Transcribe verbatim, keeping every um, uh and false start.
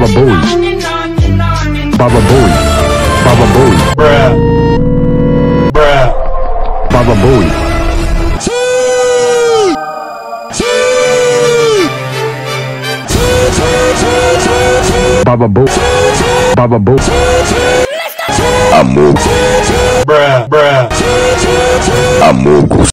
Baba Booey. Baba Booey. Baba Booey. Bruh. Bruh. Baba Booey. Baba Booey. Baba Booey. Amor. Bruh. Bruh. Amor.